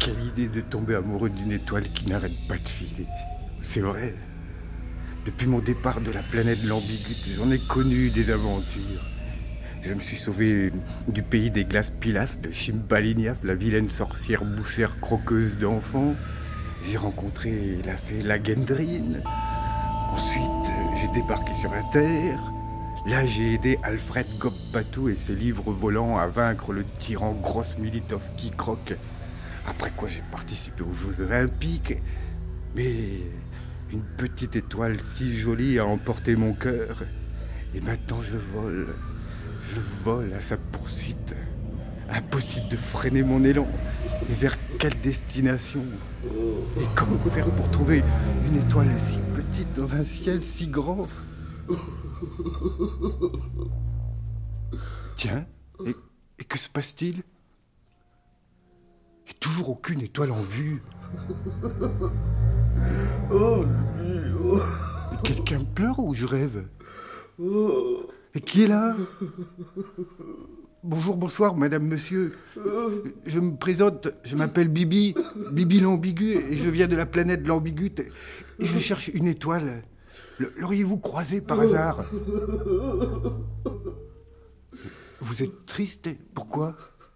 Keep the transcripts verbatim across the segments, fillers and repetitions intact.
Quelle idée de tomber amoureux d'une étoile qui n'arrête pas de filer. C'est vrai. Depuis mon départ de la planète de l'Ambiguïté, j'en ai connu des aventures. Je me suis sauvé du pays des glaces Pilaf, de Shimbaliniaf, la vilaine sorcière bouchère croqueuse d'enfants. J'ai rencontré la fée Lagendrine. Ensuite, j'ai débarqué sur la Terre. Là, j'ai aidé Alfred Gobbatou et ses livres volants à vaincre le tyran Gross-Militov qui croque. Après quoi, j'ai participé aux Jeux Olympiques. Mais une petite étoile si jolie a emporté mon cœur. Et maintenant, je vole. Je vole à sa poursuite. Impossible de freiner mon élan. Et vers quelle destination? Et comment faire pour trouver une étoile si petite dans un ciel si grand? Tiens, et, et que se passe-t-il? Et toujours aucune étoile en vue. Oh, oh. Quelqu'un pleure ou je rêve? Et qui est là? Bonjour, bonsoir, madame, monsieur. Je me présente, je m'appelle Bibi, Bibi l'ambigu, et je viens de la planète de l'Ambiguïté. Et je cherche une étoile. L'auriez-vous croisée par hasard? Vous êtes triste? Pourquoi?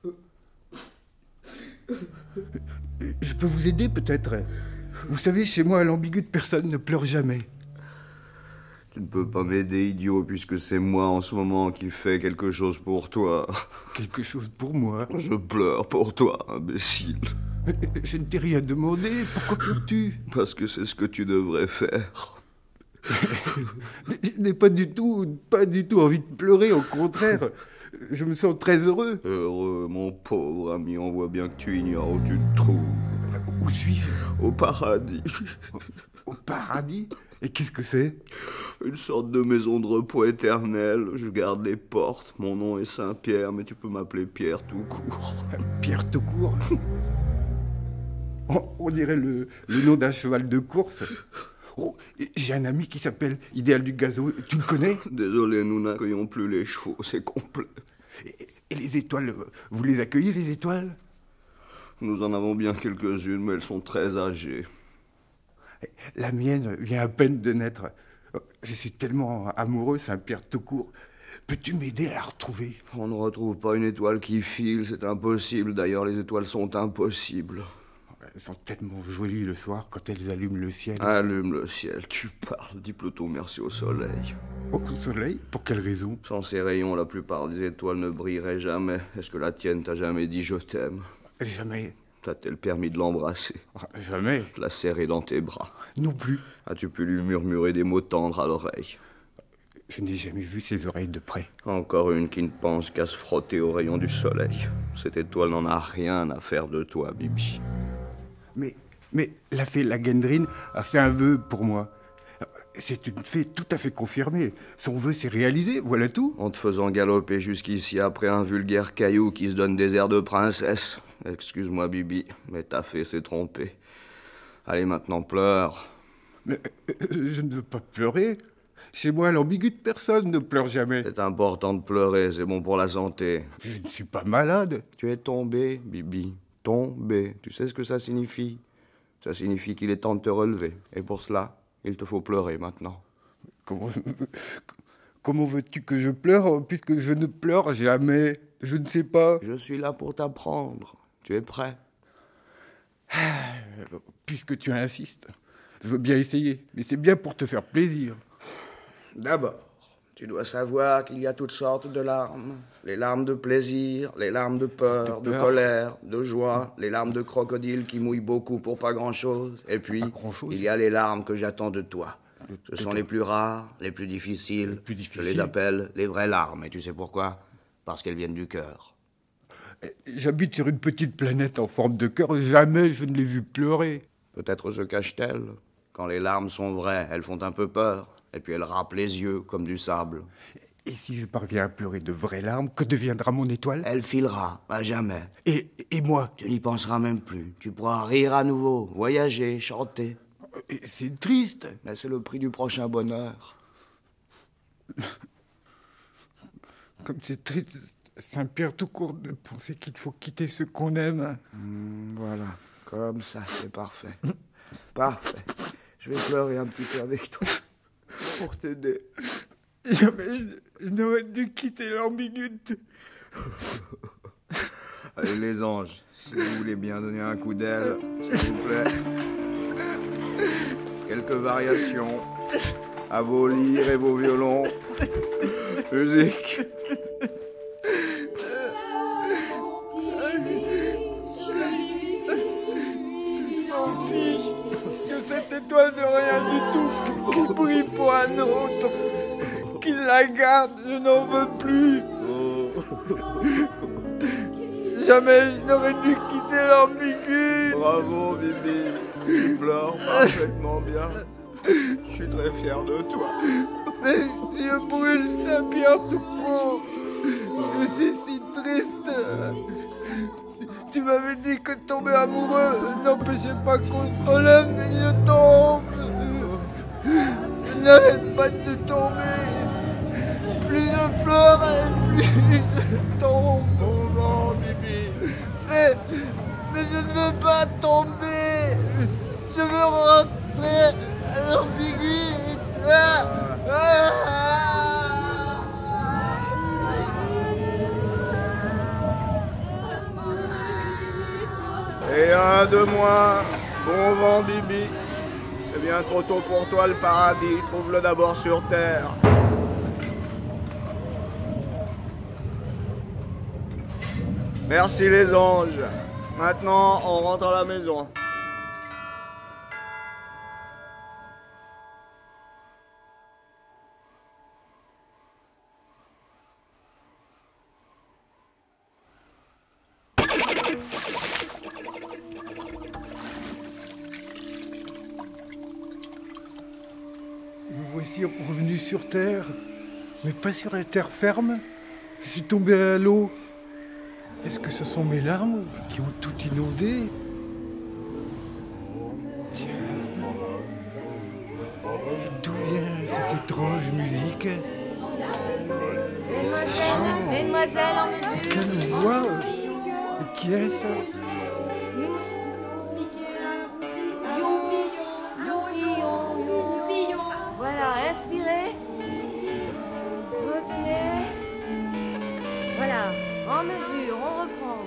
Je peux vous aider, peut-être? Vous savez, chez moi, à l'Ambiguïté, personne ne pleure jamais. Tu ne peux pas m'aider, idiot, puisque c'est moi en ce moment qui fais quelque chose pour toi. Quelque chose pour moi? Je pleure pour toi, imbécile. Je ne t'ai rien demandé. Pourquoi pleures-tu? Parce que c'est ce que tu devrais faire. Je n'ai pas du tout, pas du tout envie de pleurer, au contraire. Je me sens très heureux. Heureux, mon pauvre ami, on voit bien que tu ignores où tu te trouves. Où suis-je? Au paradis. Au, au paradis? Et qu'est-ce que c'est? Une sorte de maison de repos éternelle. Je garde les portes. Mon nom est Saint-Pierre, mais tu peux m'appeler Pierre tout court. Pierre tout court? on, on dirait le, le nom d'un cheval de course. Oh, j'ai un ami qui s'appelle Idéal du Gazo. Tu le connais? Désolé, nous n'accueillons plus les chevaux, c'est complet. Et, et les étoiles, vous les accueillez, les étoiles? Nous en avons bien quelques-unes, mais elles sont très âgées. La mienne vient à peine de naître. Je suis tellement amoureux, Saint-Pierre tout court. Peux-tu m'aider à la retrouver? On ne retrouve pas une étoile qui file, c'est impossible. D'ailleurs, les étoiles sont impossibles. Elles sont tellement jolies le soir quand elles allument le ciel. Allume le ciel, tu parles. Dis plutôt merci au soleil. Au soleil? Pour quelle raison? Sans ces rayons, la plupart des étoiles ne brilleraient jamais. Est-ce que la tienne t'a jamais dit je t'aime? Jamais. T'as-t-elle permis de l'embrasser? Jamais. De la serrer dans tes bras? Non plus. As-tu pu lui murmurer des mots tendres à l'oreille? Je n'ai jamais vu ses oreilles de près. Encore une qui ne pense qu'à se frotter aux rayons du soleil. Cette étoile n'en a rien à faire de toi, Bibi. Mais, mais la fée Lagendrine a fait un vœu pour moi. C'est une fée tout à fait confirmée. Son vœu s'est réalisé, voilà tout. En te faisant galoper jusqu'ici après un vulgaire caillou qui se donne des airs de princesse. Excuse-moi, Bibi, mais ta fée s'est trompée. Allez, maintenant, pleure. Mais euh, je ne veux pas pleurer. Chez moi, à l'Ambiguïté, personne ne pleure jamais. C'est important de pleurer, c'est bon pour la santé. Je ne suis pas malade. Tu es tombé, Bibi. Tombé. Tu sais ce que ça signifie? Ça signifie qu'il est temps de te relever. Et pour cela, il te faut pleurer maintenant. Comment, comment veux-tu que je pleure puisque je ne pleure jamais? Je ne sais pas. Je suis là pour t'apprendre. Tu es prêt? Puisque tu insistes, je veux bien essayer, mais c'est bien pour te faire plaisir. D'abord, tu dois savoir qu'il y a toutes sortes de larmes. Les larmes de plaisir, les larmes de peur, de, de, peur. de colère, de joie, les larmes de crocodile qui mouillent beaucoup pour pas grand-chose. Et puis, grand-chose. il y a les larmes que j'attends de toi. De, Ce de sont toi. les plus rares, les plus difficiles. Les plus difficiles. Je les appelle les vraies larmes. Et tu sais pourquoi? Parce qu'elles viennent du cœur. J'habite sur une petite planète en forme de cœur. Jamais je ne l'ai vue pleurer. Peut-être se cache-t-elle. Quand les larmes sont vraies, elles font un peu peur. Et puis elles râpent les yeux comme du sable. Et si je parviens à pleurer de vraies larmes, que deviendra mon étoile? Elle filera, à jamais. Et, et moi? Tu n'y penseras même plus. Tu pourras rire à nouveau, voyager, chanter. C'est triste. Mais c'est le prix du prochain bonheur. Comme c'est triste, Saint-Pierre tout court de penser qu'il faut quitter ce qu'on aime. Mmh, voilà. Comme ça, c'est parfait. Parfait. Je vais pleurer un petit peu avec toi pour t'aider. Jamais je n'aurais dû quitter l'ambiguïté. Allez les anges, si vous voulez bien donner un coup d'aile, s'il vous plaît. Quelques variations à vos lyres et vos violons. Musique. Que cette étoile de rien du tout qui brille pour un autre, qu'il la garde, je n'en veux plus. Jamais je n'aurais dû quitter l'ambigu. Bravo, Bibi. Tu pleures parfaitement bien. Je suis très fier de toi. Mais si je brûle Saint-Pierre tout court, je suis si triste. Tu m'avais dit que tomber amoureux n'empêchait pas qu'on se relève, mais je tombe. Je n'arrête pas de tomber. Plus je pleure, plus je tombe. Bon vent, Bibi. Mais, mais je ne veux pas tomber. Je veux rentrer à l'ambiguïté. Ah, ah. Et un de moins. Bon vent, Bibi. C'est bien trop tôt pour toi, le paradis. Trouve-le d'abord sur terre. Merci les anges. Maintenant, on rentre à la maison. Me voici revenu sur Terre, mais pas sur la terre ferme. Je suis tombé à l'eau. Est-ce que ce sont mes larmes qui ont tout inondé? Tiens, d'où vient cette étrange musique? Mesdemoiselles, mesdemoiselles en mesure. Quelle voix? Et qui est-ce? Nous Voilà, inspirez. Retenez. Voilà, en mesure, on reprend.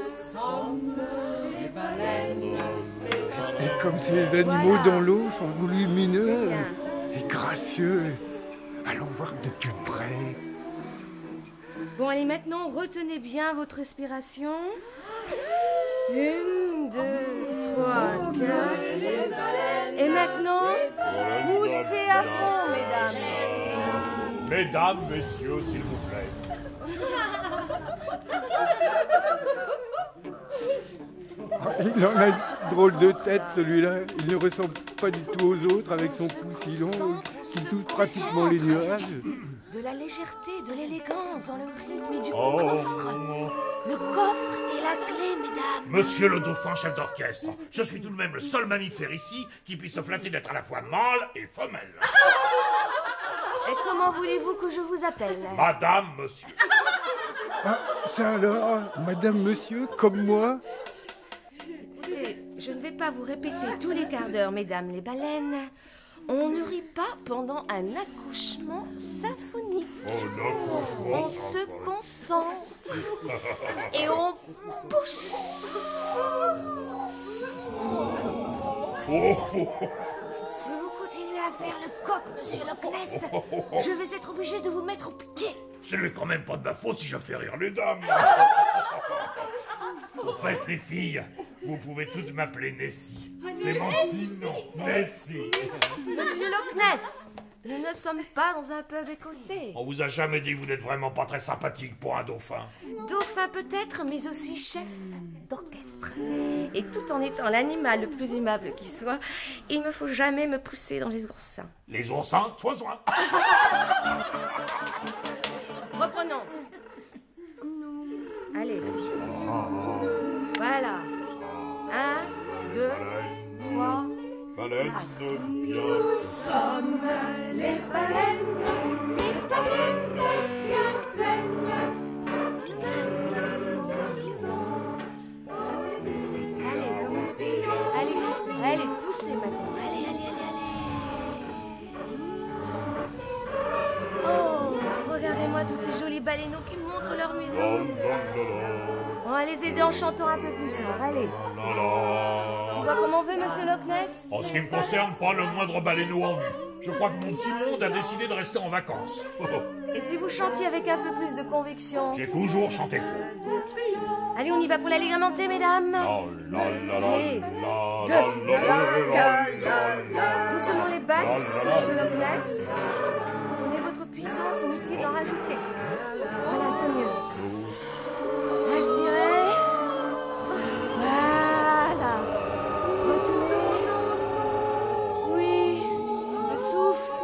Et comme ces animaux Voilà. dans l'eau sont volumineux C'est bien. et gracieux, allons voir de plus près. Bon, allez, maintenant, retenez bien votre respiration. Une, deux, trois, quatre. Et maintenant, poussez à fond, mesdames. Mesdames, messieurs, s'il vous plaît. Il en a une drôle de tête, celui-là. Il ne ressemble pas du tout aux autres avec son cou si long qui touche pratiquement les nuages. De la légèreté, de l'élégance dans le rythme et du Oh. coffre. Le coffre et la clé, mesdames. Monsieur le dauphin chef d'orchestre, je suis tout de même le seul mammifère ici qui puisse se flatter d'être à la fois mâle et femelle. Et comment voulez-vous que je vous appelle? Madame, monsieur. Ah, ça alors, madame, monsieur, comme moi? Écoutez, je ne vais pas vous répéter tous les quarts d'heure, mesdames les baleines. On ne rit pas pendant un accouchement symphonique. Oh, l'accouchement On se concentre et on pousse. Si vous continuez à faire le coq, monsieur Loch Ness, je vais être obligé de vous mettre au piquet. Ce n'est quand même pas de ma faute si je fais rire les dames. En fait, les filles, vous pouvez toutes m'appeler Nessie. C'est mon petit nom, Nessie. Monsieur Loch Ness, nous ne sommes pas dans un pub écossais. On vous a jamais dit que vous n'êtes vraiment pas très sympathique pour un dauphin. Dauphin peut-être, mais aussi chef d'orchestre. Et tout en étant l'animal le plus aimable qui soit, il ne faut jamais me pousser dans les oursins. Les oursins, soin, soin. Reprenons. Allez. Voilà. Un, deux, trois. Baleine bien. Sommes les baleines, les baleines bien pleines. Allez, baleineaux qui montrent leur museau. On va les aider en chantant un peu plus fort, allez. Tu vois comme on veut, monsieur Loch Ness? En ce qui me concerne, pas le moindre baleineau en vue. Je crois que mon petit monde a décidé de rester en vacances. Et si vous chantiez avec un peu plus de conviction? J'ai toujours chanté faux. Allez, on y va pour l'allégrementé, mesdames. Allez, doucement les basses, monsieur Loch Ness. Donnez votre puissance, inutile d'en rajouter. Voilà, c'est mieux. Respirez. Voilà. Retenez. Oui. Le souffle.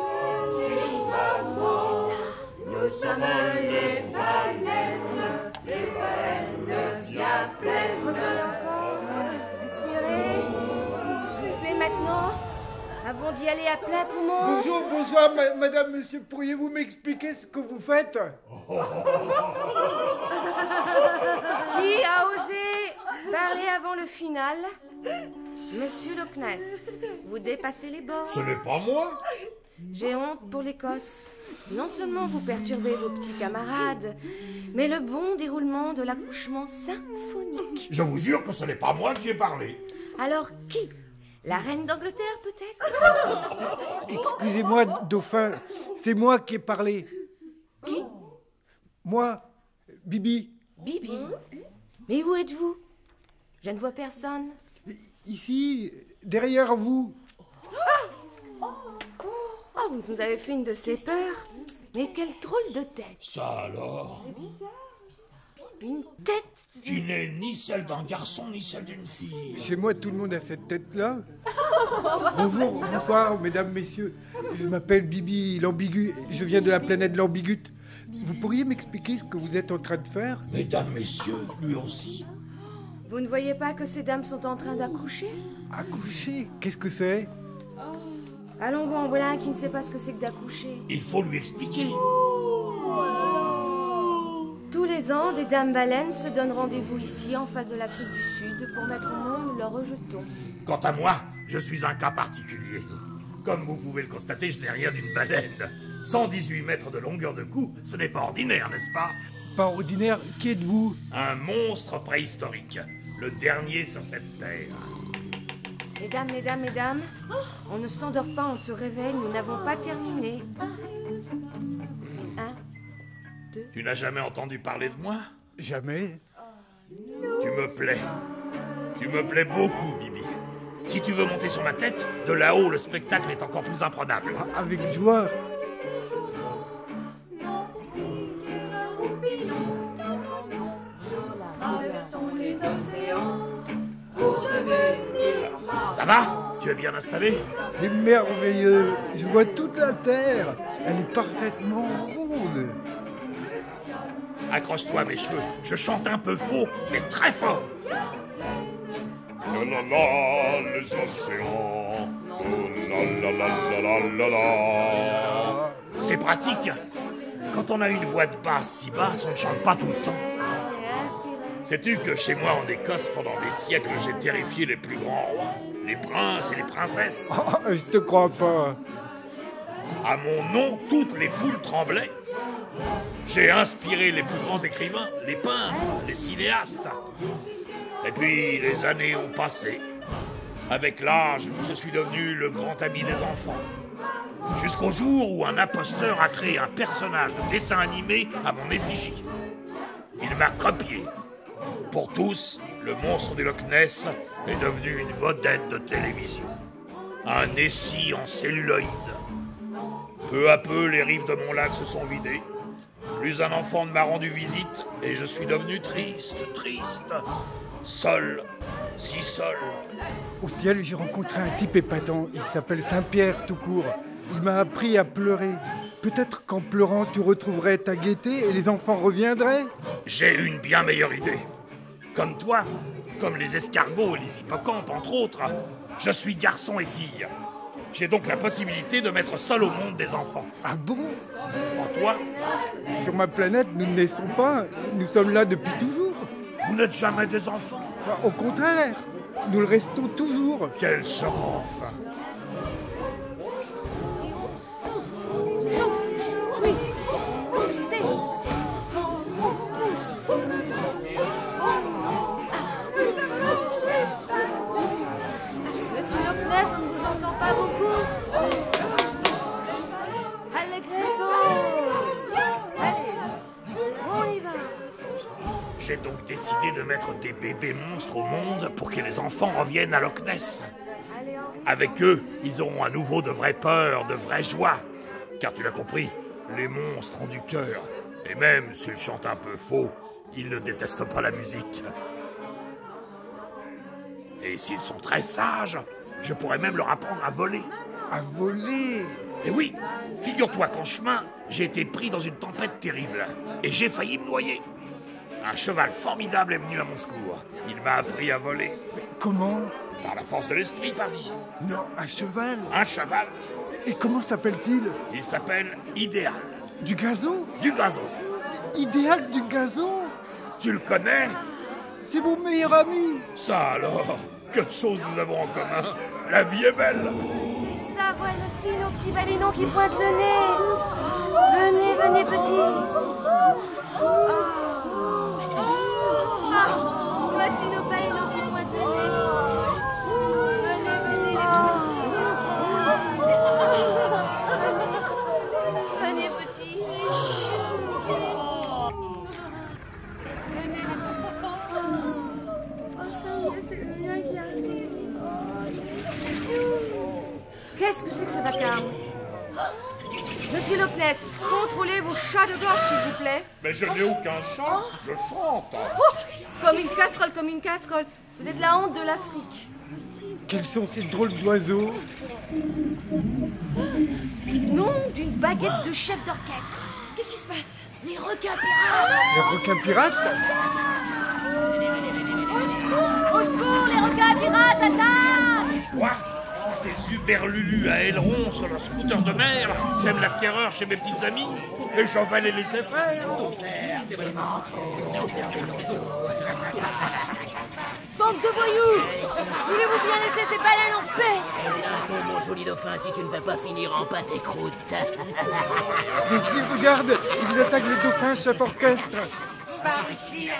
C'est ça. Nous sommes les baleines, les baleines bien pleines. Retenez encore. Respirez. Soufflez maintenant. Avant d'y aller à plein poumon. Bonjour, bonsoir, ma- madame, monsieur. Pourriez-vous m'expliquer ce que vous faites? Qui a osé parler avant le final? Monsieur Loch Ness, vous dépassez les bords. Ce n'est pas moi. J'ai honte pour l'Écosse. Non seulement vous perturbez vos petits camarades, mais le bon déroulement de l'accouchement symphonique. Je vous jure que ce n'est pas moi qui ai parlé. Alors qui? La reine d'Angleterre, peut-être? Excusez-moi, dauphin, c'est moi qui ai parlé. Qui? Moi, Bibi. Bibi? Mais où êtes-vous? Je ne vois personne. Ici, derrière vous. Oh, vous nous avez fait une de ces peurs. Mais quelle drôle de tête. Ça alors? Une tête. Qui n'est ni celle d'un garçon ni celle d'une fille. Chez moi, tout le monde a cette tête-là. Bonjour, bonsoir, mesdames, messieurs. Je m'appelle Bibi l'ambigu. Je viens de la planète l'ambigute. Vous pourriez m'expliquer ce que vous êtes en train de faire? Mesdames, messieurs, lui aussi. Vous ne voyez pas que ces dames sont en train d'accoucher? Accoucher? Qu'est-ce que c'est? Allons bon, voilà un qui ne sait pas ce que c'est que d'accoucher. Il faut lui expliquer. Tous les ans, des dames baleines se donnent rendez-vous ici, en face de l'Afrique du Sud, pour mettre au monde leurs rejetons. Quant à moi, je suis un cas particulier. Comme vous pouvez le constater, je n'ai rien d'une baleine. cent dix-huit mètres de longueur de cou, ce n'est pas ordinaire, n'est-ce pas? Pas ordinaire. Qui êtes-vous? Un monstre préhistorique. Le dernier sur cette terre. Mesdames, mesdames, mesdames, on ne s'endort pas, on se réveille, nous n'avons pas terminé. Un, deux... Tu n'as jamais entendu parler de moi? Jamais. Tu me plais. Tu me plais beaucoup, Bibi. Si tu veux monter sur ma tête, de là-haut, le spectacle est encore plus imprenable. Avec joie. Traversons les océans pour devenir Ça va? Tu es bien installé? C'est merveilleux. Je vois toute la terre. Elle est parfaitement ronde. Accroche-toi à mes cheveux. Je chante un peu faux, mais très fort. La la la, les océans. Oh la la la la la la. C'est pratique. Quand on a une voix de basse si basse, on ne chante pas tout le temps. Sais-tu que chez moi en Écosse, pendant des siècles, j'ai terrifié les plus grands rois, les princes et les princesses. Oh, je te crois pas. À mon nom, toutes les foules tremblaient. J'ai inspiré les plus grands écrivains, les peintres, les cinéastes. Et puis, les années ont passé. Avec l'âge, je suis devenu le grand ami des enfants. Jusqu'au jour où un imposteur a créé un personnage de dessin animé à mon effigie. Il m'a copié. Pour tous, le monstre du Loch Ness est devenu une vedette de télévision. Un Nessie en celluloïde. Peu à peu, les rives de mon lac se sont vidées. Plus un enfant ne m'a rendu visite et je suis devenu triste, triste. Seul, si seul. Au ciel, j'ai rencontré un type épatant. Il s'appelle Saint-Pierre tout court. Il m'a appris à pleurer. Peut-être qu'en pleurant, tu retrouverais ta gaieté et les enfants reviendraient. J'ai une bien meilleure idée. Comme toi, comme les escargots et les hippocampes, entre autres, je suis garçon et fille. J'ai donc la possibilité de mettre seul au monde des enfants. Ah bon? Pour toi, Sur ma planète, nous ne naissons pas. Nous sommes là depuis toujours. vous n'êtes jamais des enfants. Bah, au contraire, nous le restons toujours. Quelle chance! Oui, poussez. J'ai donc décidé de mettre des bébés monstres au monde pour que les enfants reviennent à Loch Ness. Avec eux, ils auront à nouveau de vraies peurs, de vraies joies. Car tu l'as compris, les monstres ont du cœur. Et même s'ils chantent un peu faux, ils ne détestent pas la musique. Et s'ils sont très sages, je pourrais même leur apprendre à voler. À voler? Et oui, figure-toi qu'en chemin, j'ai été pris dans une tempête terrible. Et j'ai failli me noyer. Un cheval formidable est venu à mon secours. Il m'a appris à voler. Comment? Par la force de l'esprit, pardi. Non, un cheval? Un cheval. Et comment s'appelle-t-il? Il s'appelle Idéal. Du gazon? Du gazon. Idéal du gazon? Tu le connais? C'est mon meilleur ami. Ça alors, que de choses nous avons en commun. La vie est belle. C'est ça, voici nos petits baleineaux qui pointent le nez. Venez, venez, petits. Ah, voici nos baleineaux qui pointent le nez. Venez, venez, les petits. Venez, petits. Venez, les Oh, ça y est, c'est le mien qui arrive. Qu'est-ce que c'est que ce vacarme? Monsieur Loch Ness, contrôlez vos chats de gorge, s'il vous plaît. Mais je n'ai aucun chat, je chante. Oh, comme une casserole, comme une casserole. Vous êtes la honte de l'Afrique. Quels sont ces drôles d'oiseaux? Nom d'une baguette de chef d'orchestre. Qu'est-ce qui se passe? Les requins pirates. Les requins pirates? Au secours, les requins pirates, attaquent! Quoi? Ces uberlulus à ailerons sur leur scooter de mer sèment la terreur chez mes petites amies et j'en vais les laisser faire. Bande de voyous! Voulez-vous bien laisser ces baleines en paix? Mon joli dauphin, si tu ne vas pas finir en pâte et croûte. Monsieur, regarde, ils attaquent les dauphins chef orchestre. Par ici,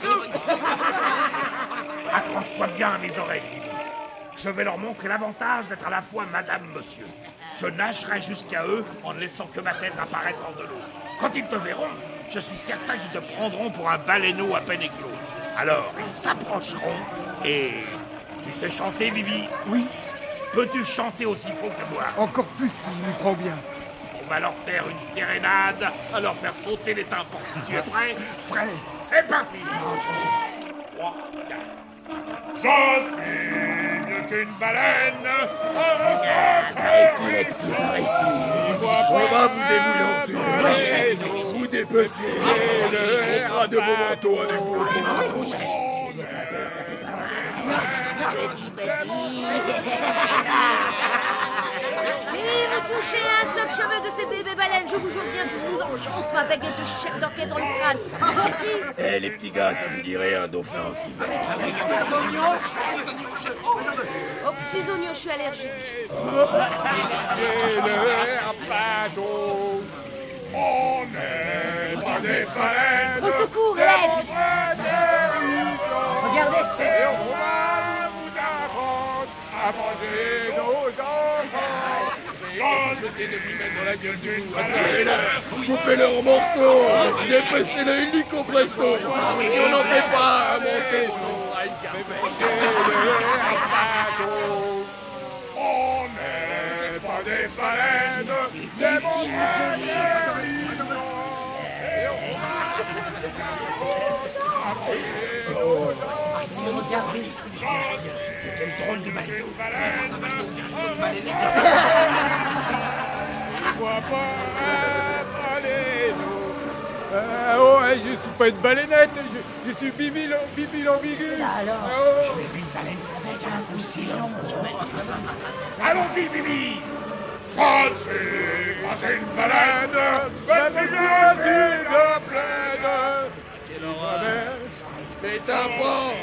Accroche-toi bien à mes oreilles, Bibi. Je vais leur montrer l'avantage d'être à la fois madame, monsieur. Je nagerai jusqu'à eux en ne laissant que ma tête apparaître hors de l'eau. Quand ils te verront, je suis certain qu'ils te prendront pour un baleineau à peine éclos. Alors, ils s'approcheront et... Tu sais chanter, Bibi? Oui, Peux-tu chanter aussi faux que moi? encore plus si je m'y prends bien. On va leur faire une sérénade, à leur faire sauter les tympans. Tu es prêt? Prêt? C'est parti! trois, quatre. Je suis mieux qu'une baleine. par ici, les petits, par ici. On va vous démoulenter, vous dépecer, on fera de beaux manteaux avec vous. Petit, petit. Si vous touchez un seul cheveu de ces bébés baleines, je vous jure bien que je vous enfonce ma baguette de chef d'orchestre dans le crâne. Ici. Eh les petits gars, ça vous dirait un dauphin en civet? Aux petits oignons, je suis allergique. C'est le bateau. On est pas des baleines. Au secours, l'aide! Regardez, c'est... Et on va vous apprendre à manger nos enfants. Change tes demi-mètres dans la gueule d'une baleine. Coupez-le en morceaux, dépecez-le illico presto. Si on n'en fait pas à manger, on fera une carte. C'est le bateau. On n'est pas des baleines. Des bons Regardez. Quel drôle de baleine. Euh, oh, je suis pas une baleinette, je, je suis Bibi, Bibi l'ambigu. Ça alors, Oh. j'aurais vu une baleine avec un cou si long. Allons-y, Bibi. Je ne suis pas une baleine, Je mais suis je bien suis une plaine. Quelle horreur. Mais t'as pas.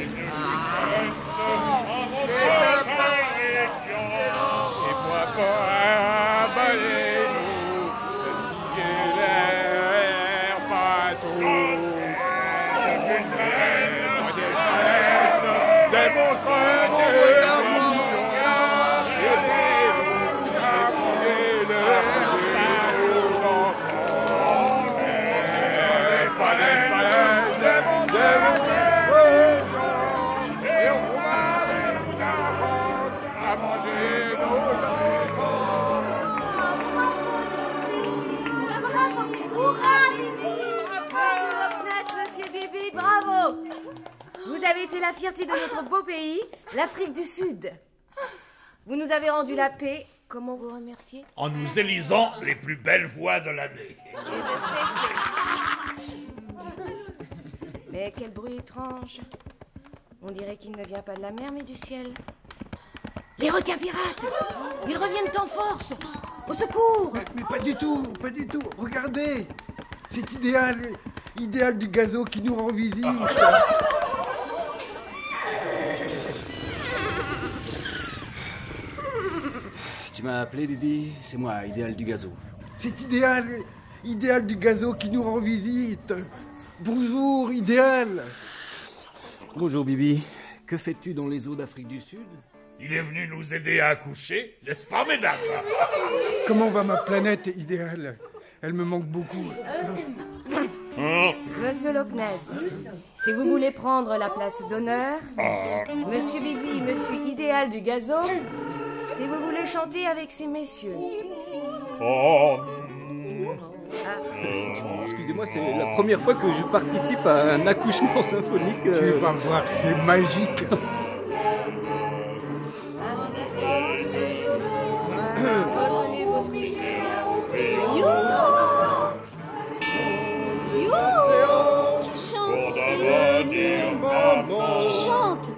Et moi pas un baleineau, même si j'ai l'air bateau. Moi des baleines, des monstres, des millions, et des loups, et le géant. Des baleines, des baleines, des Vous avez été la fierté de notre beau pays, l'Afrique du Sud. Vous nous avez rendu la paix. Comment vous remercier? En nous élisant les plus belles voix de l'année. Mais quel bruit étrange. On dirait qu'il ne vient pas de la mer, mais du ciel. Les requins pirates! Ils reviennent en force! Au secours! Mais, mais pas du tout, pas du tout. Regardez, c'est idéal, idéal du gazo qui nous rend visite. Tu m'as appelé, Bibi? C'est moi, Idéal du Gazo. C'est idéal, idéal du gazo qui nous rend visite. Bonjour, idéal. Bonjour, Bibi. Que fais-tu dans les eaux d'Afrique du Sud? Il est venu nous aider à accoucher, n'est-ce pas, mesdames? Comment va ma planète idéale? Elle me manque beaucoup. Monsieur Loch Ness, si vous voulez prendre la place d'honneur, Monsieur Bibi, Monsieur Idéal du Gazo, si vous voulez chanter avec ces messieurs. Oh. Excusez-moi, c'est la première fois que je participe à un accouchement symphonique. euh, Tu vas voir, c'est magique. Retenez votre... Qui chante ici? Qui chante?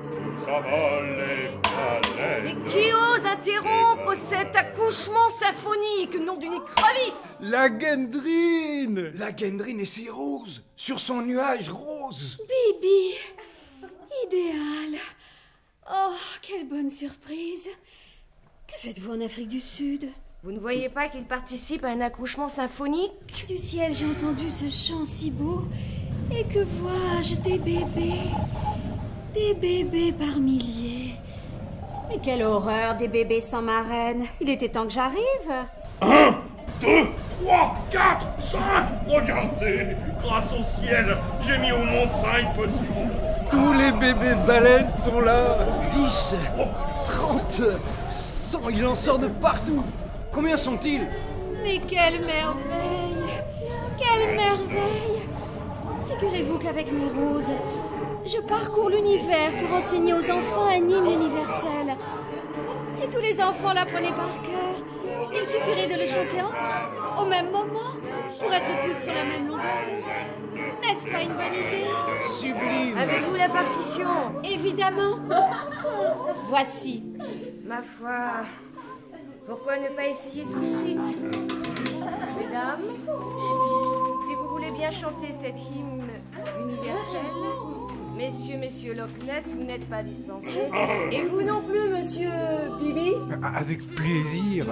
Mais qui ose interrompre cet accouchement symphonique, nom d'une écrevisse? La Gendrine. La Gendrine et ses roses, sur son nuage rose. Bibi, Idéal. Oh, quelle bonne surprise. Que faites-vous en Afrique du Sud? Vous ne voyez pas qu'il participe à un accouchement symphonique? Du ciel, j'ai entendu ce chant si beau. Et que vois-je? Des bébés. Des bébés par milliers. Mais quelle horreur, des bébés sans marraine. Il était temps que j'arrive. Un, deux, trois, quatre, cinq. Regardez, grâce au ciel, j'ai mis au monde cinq petits monstres. Tous les bébés baleines sont là. dix, trente, cent, il en sort de partout. Combien sont-ils? Mais quelle merveille! Quelle merveille! Figurez-vous qu'avec mes roses, je parcours l'univers pour enseigner aux enfants un hymne universel. Si tous les enfants l'apprenaient par cœur, il suffirait de le chanter ensemble, au même moment, pour être tous sur la même longueur d'onde. N'est-ce pas une bonne idée? Sublime. Avez-vous la partition? Évidemment. Voici. Ma foi, pourquoi ne pas essayer tout de suite? Mesdames, si vous voulez bien chanter cet hymne universel, messieurs, messieurs Loch Ness, vous n'êtes pas dispensés. Et vous non plus, monsieur Bibi? Avec plaisir.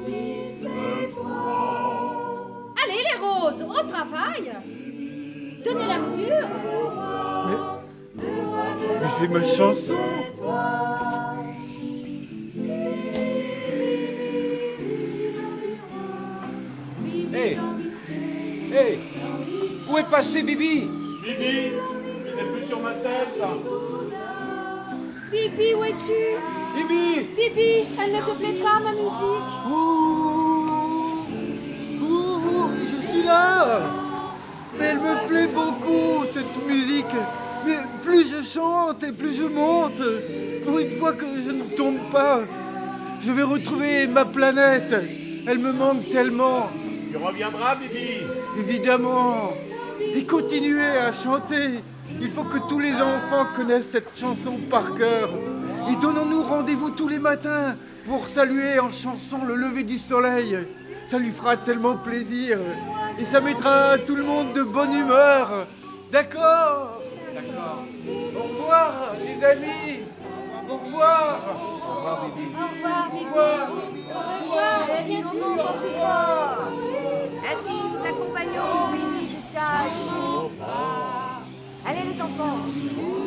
Allez les roses, au travail! Donnez la mesure. Mais, mais c'est ma chanson. Hé, hé, où est passé Bibi? Bibi, il n'est plus sur ma tête. Bibi, où es-tu? Bibi! Bibi, elle ne te plaît pas, ma musique? Ouh, ouh, je suis là. Mais elle me plaît beaucoup, cette musique. Mais plus je chante et plus je monte, pour une fois que je ne tombe pas, je vais retrouver ma planète. Elle me manque tellement. Tu reviendras, Bibi. Évidemment. Et continuez à chanter. Il faut que tous les enfants connaissent cette chanson par cœur. Et donnons-nous rendez-vous tous les matins pour saluer en chanson le lever du soleil. Ça lui fera tellement plaisir. Et ça mettra tout le monde de bonne humeur. D'accord? D'accord. Au revoir, les amis. Au revoir. Au revoir, Bibi. Au revoir, Bibi. Au revoir. Au revoir. Allez, chantons encore plus fort. Ainsi, nous accompagnons Bibi jusqu'à... Allez, les enfants.